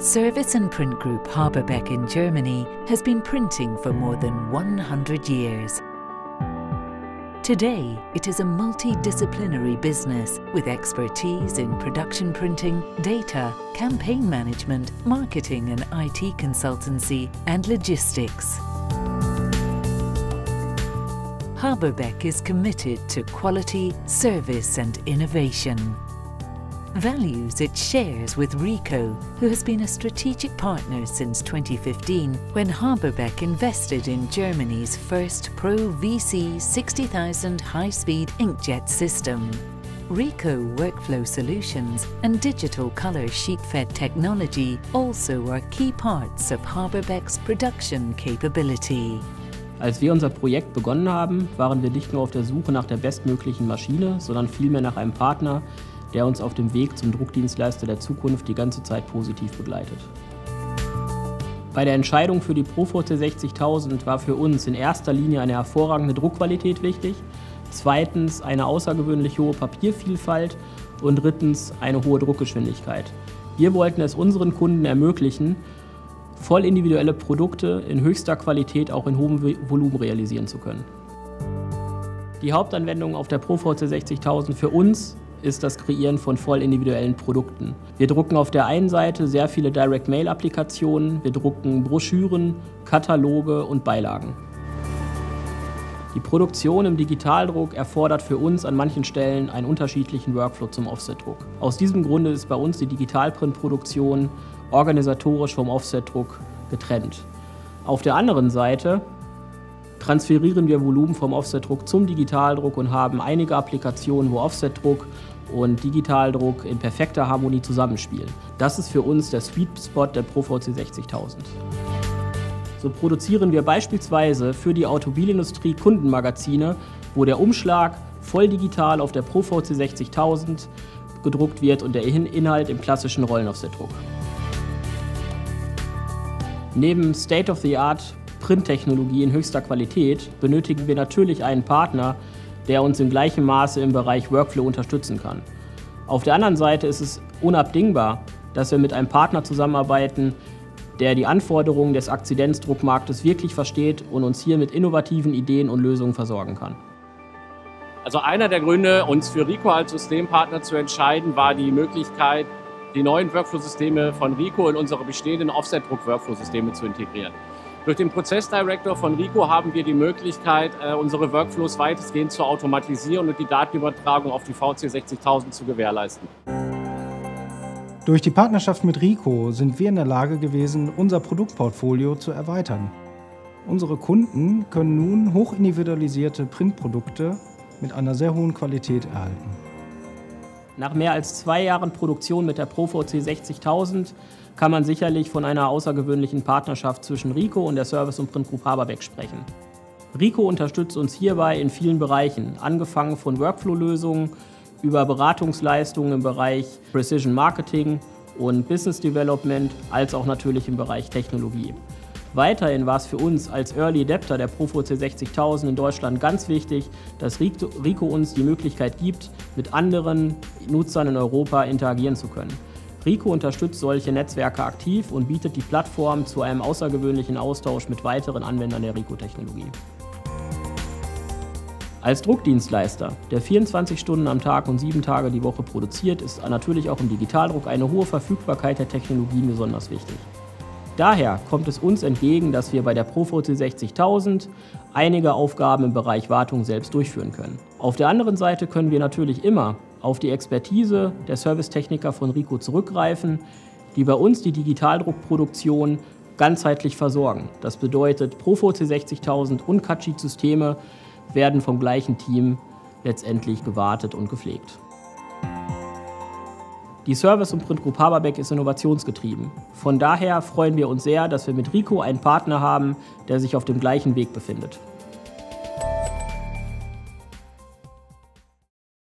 Service and Print Group Haberbeck in Germany has been printing for more than 100 years. Today, it is a multidisciplinary business with expertise in production printing, data, campaign management, marketing and IT consultancy, and logistics. Haberbeck is committed to quality, service and innovation. Values it shares with Ricoh, who has been a strategic partner since 2015 when Haberbeck invested in Germany's first Pro VC 60,000 high-speed inkjet system. Ricoh workflow solutions and digital color sheet-fed technology also are key parts of Haberbeck's production capability. Als wir unser Projekt begonnen haben, waren wir nicht nur auf der Suche nach der bestmöglichen Maschine, sondern vielmehr nach einem Partner, der uns auf dem Weg zum Druckdienstleister der Zukunft die ganze Zeit positiv begleitet. Bei der Entscheidung für die ProVC 60000 war für uns in erster Linie eine hervorragende Druckqualität wichtig, zweitens eine außergewöhnlich hohe Papiervielfalt und drittens eine hohe Druckgeschwindigkeit. Wir wollten es unseren Kunden ermöglichen, voll individuelle Produkte in höchster Qualität auch in hohem Volumen realisieren zu können. Die Hauptanwendung auf der ProVC 60000 für uns ist das Kreieren von voll individuellen Produkten. Wir drucken auf der einen Seite sehr viele Direct-Mail-Applikationen, wir drucken Broschüren, Kataloge und Beilagen. Die Produktion im Digitaldruck erfordert für uns an manchen Stellen einen unterschiedlichen Workflow zum Offsetdruck. Aus diesem Grunde ist bei uns die Digitalprintproduktion organisatorisch vom Offsetdruck getrennt. Auf der anderen Seite transferieren wir Volumen vom Offsetdruck zum Digitaldruck und haben einige Applikationen, wo Offsetdruck und Digitaldruck in perfekter Harmonie zusammenspielen. Das ist für uns der Sweet Spot der ProVC 60000. So produzieren wir beispielsweise für die Automobilindustrie Kundenmagazine, wo der Umschlag voll digital auf der ProVC 60000 gedruckt wird und der Inhalt im klassischen Rollenoffsetdruck. Neben State-of-the-Art Printtechnologie in höchster Qualität benötigen wir natürlich einen Partner, der uns in gleichem Maße im Bereich Workflow unterstützen kann. Auf der anderen Seite ist es unabdingbar, dass wir mit einem Partner zusammenarbeiten, der die Anforderungen des Akzidenzdruckmarktes wirklich versteht und uns hier mit innovativen Ideen und Lösungen versorgen kann. Also einer der Gründe, uns für Ricoh als Systempartner zu entscheiden, war die Möglichkeit, die neuen Workflow-Systeme von Ricoh in unsere bestehenden Offsetdruck-Workflow-Systeme zu integrieren. Durch den Prozessdirektor von Ricoh haben wir die Möglichkeit, unsere Workflows weitestgehend zu automatisieren und die Datenübertragung auf die VC 60000 zu gewährleisten. Durch die Partnerschaft mit Ricoh sind wir in der Lage gewesen, unser Produktportfolio zu erweitern. Unsere Kunden können nun hochindividualisierte Printprodukte mit einer sehr hohen Qualität erhalten. Nach mehr als 2 Jahren Produktion mit der ProVC 60000 kann man sicherlich von einer außergewöhnlichen Partnerschaft zwischen Ricoh und der Service und Print Group Haberbeck sprechen. Ricoh unterstützt uns hierbei in vielen Bereichen, angefangen von Workflow-Lösungen über Beratungsleistungen im Bereich Precision Marketing und Business Development, als auch natürlich im Bereich Technologie. Weiterhin war es für uns als Early Adapter der ProVC 60000 in Deutschland ganz wichtig, dass Ricoh uns die Möglichkeit gibt, mit anderen Nutzern in Europa interagieren zu können. Ricoh unterstützt solche Netzwerke aktiv und bietet die Plattform zu einem außergewöhnlichen Austausch mit weiteren Anwendern der Ricoh-Technologie. Als Druckdienstleister, der 24 Stunden am Tag und 7 Tage die Woche produziert, ist natürlich auch im Digitaldruck eine hohe Verfügbarkeit der Technologien besonders wichtig. Daher kommt es uns entgegen, dass wir bei der ProVC 60000 einige Aufgaben im Bereich Wartung selbst durchführen können. Auf der anderen Seite können wir natürlich immer auf die Expertise der Servicetechniker von Ricoh zurückgreifen, die bei uns die Digitaldruckproduktion ganzheitlich versorgen. Das bedeutet, ProVC 60000 und Cut-Sheet-Systeme werden vom gleichen Team letztendlich gewartet und gepflegt. Die Service und Print Group Haberbeck ist innovationsgetrieben. Von daher freuen wir uns sehr, dass wir mit Ricoh einen Partner haben, der sich auf dem gleichen Weg befindet.